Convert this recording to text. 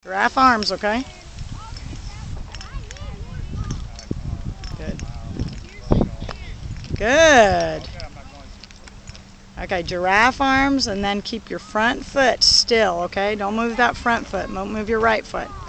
Giraffe arms, okay? Good. Good. Okay, giraffe arms, and then keep your front foot still, okay? Don't move that front foot. Don't move your right foot.